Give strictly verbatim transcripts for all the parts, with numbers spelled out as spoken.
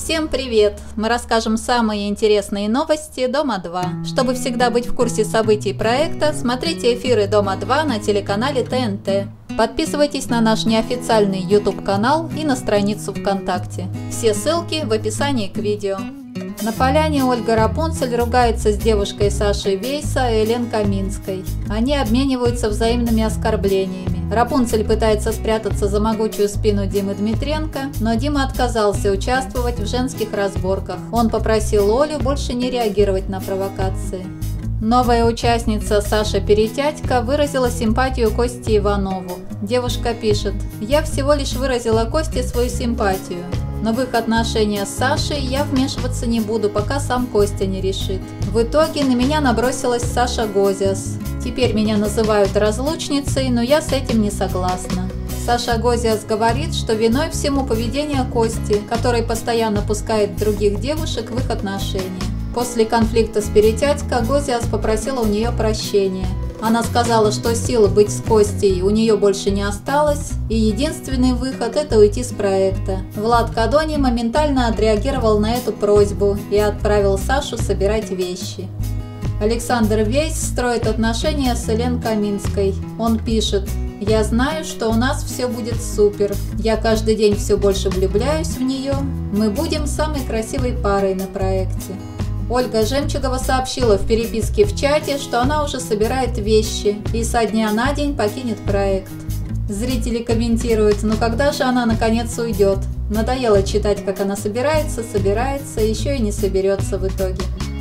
Всем привет! Мы расскажем самые интересные новости Дома два. Чтобы всегда быть в курсе событий проекта, смотрите эфиры Дома два на телеканале Т Н Т. Подписывайтесь на наш неофициальный YouTube канал и на страницу ВКонтакте. Все ссылки в описании к видео. На поляне Ольга Рапунцель ругается с девушкой Сашей Вейса и Элен Каминской. Они обмениваются взаимными оскорблениями. Рапунцель пытается спрятаться за могучую спину Димы Дмитренко, но Дима отказался участвовать в женских разборках. Он попросил Олю больше не реагировать на провокации. Новая участница Саша Перетятько выразила симпатию Косте Иванову. Девушка пишет: «Я всего лишь выразила Косте свою симпатию, но в их отношения с Сашей я вмешиваться не буду, пока сам Костя не решит. В итоге на меня набросилась Саша Гозиас. Теперь меня называют разлучницей, но я с этим не согласна». Саша Гозиас говорит, что виной всему поведение Кости, который постоянно пускает других девушек в их отношения. После конфликта с Перетятько Гозиас попросила у нее прощения. Она сказала, что сил быть с Костей у нее больше не осталось, и единственный выход – это уйти с проекта. Влад Кадони моментально отреагировал на эту просьбу и отправил Сашу собирать вещи. Александр Вейс строит отношения с Элен Каминской. Он пишет: «Я знаю, что у нас все будет супер. Я каждый день все больше влюбляюсь в нее. Мы будем самой красивой парой на проекте». Ольга Жемчугова сообщила в переписке в чате, что она уже собирает вещи и со дня на день покинет проект. Зрители комментируют: «Ну когда же она наконец уйдет? Надоело читать, как она собирается, собирается, еще и не соберется в итоге».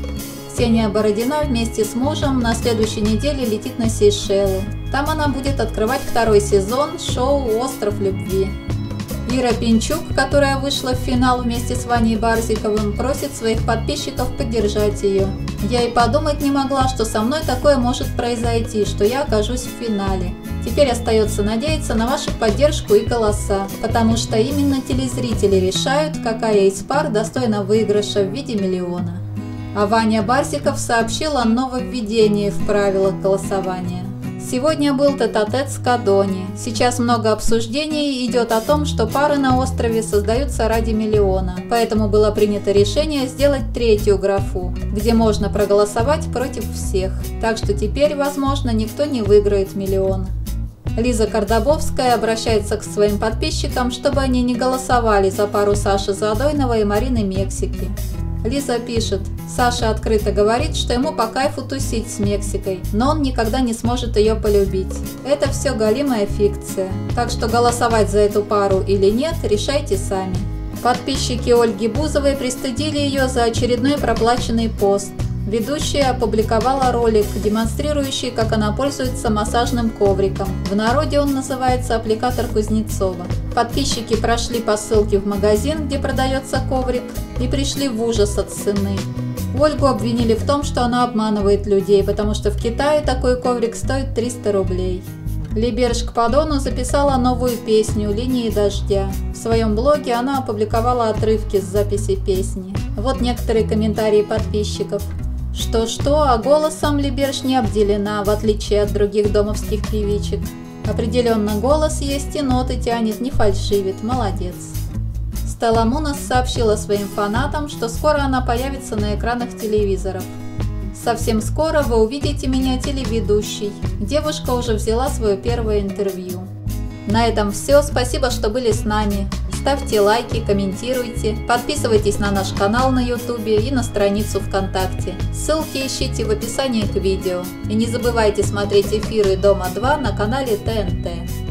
Ксения Бородина вместе с мужем на следующей неделе летит на Сейшелы. Там она будет открывать второй сезон шоу «Остров любви». Ира Пинчук, которая вышла в финал вместе с Ваней Барсиковым, просит своих подписчиков поддержать ее. «Я и подумать не могла, что со мной такое может произойти, что я окажусь в финале. Теперь остается надеяться на вашу поддержку и голоса, потому что именно телезрители решают, какая из пар достойна выигрыша в виде миллиона». А Ваня Барсиков сообщил о нововведении в правилах голосования. Сегодня был тет-а-тет с Кадони. Сейчас много обсуждений идет о том, что пары на острове создаются ради миллиона. Поэтому было принято решение сделать третью графу, где можно проголосовать против всех. Так что теперь, возможно, никто не выиграет миллион. Лиза Кардабовская обращается к своим подписчикам, чтобы они не голосовали за пару Саши Задойного и Марины Мексики. Лиза пишет: «Саша открыто говорит, что ему по кайфу тусить с Мексикой, но он никогда не сможет ее полюбить. Это все голимая фикция. Так что голосовать за эту пару или нет, решайте сами». Подписчики Ольги Бузовой пристыдили ее за очередной проплаченный пост. Ведущая опубликовала ролик, демонстрирующий, как она пользуется массажным ковриком. В народе он называется «Аппликатор Кузнецова». Подписчики прошли по ссылке в магазин, где продается коврик, и пришли в ужас от цены. Ольгу обвинили в том, что она обманывает людей, потому что в Китае такой коврик стоит триста рублей. Либерж Кпадону записала новую песню «Линии дождя». В своем блоге она опубликовала отрывки с записи песни. Вот некоторые комментарии подписчиков. Что-что, а голосом Либерж не обделена, в отличие от других домовских певичек. Определенно голос есть и ноты тянет, не фальшивит, молодец. Стелла Мунос сообщила своим фанатам, что скоро она появится на экранах телевизоров. «Совсем скоро вы увидите меня телеведущей». Девушка уже взяла свое первое интервью. На этом все, спасибо, что были с нами. Ставьте лайки, комментируйте, подписывайтесь на наш канал на ютубе и на страницу ВКонтакте. Ссылки ищите в описании к видео. И не забывайте смотреть эфиры Дома два на канале Т Н Т.